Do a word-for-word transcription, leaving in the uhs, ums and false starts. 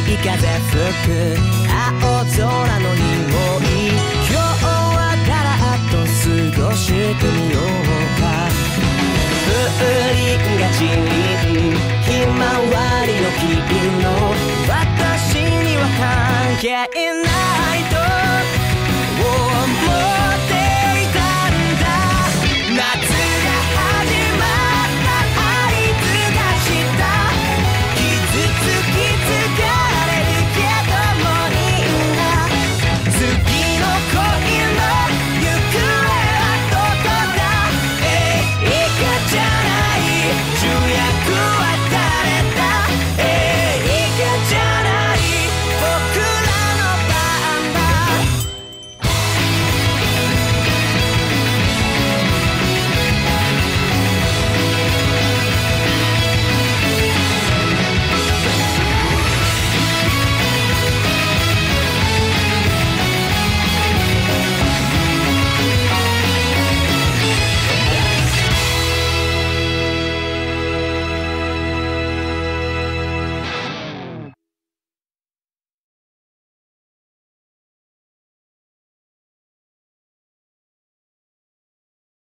い風吹く青空の匂い、今日はだらっと過ごしてみようか。風鈴が散りひまわりの黄色、私には関係ない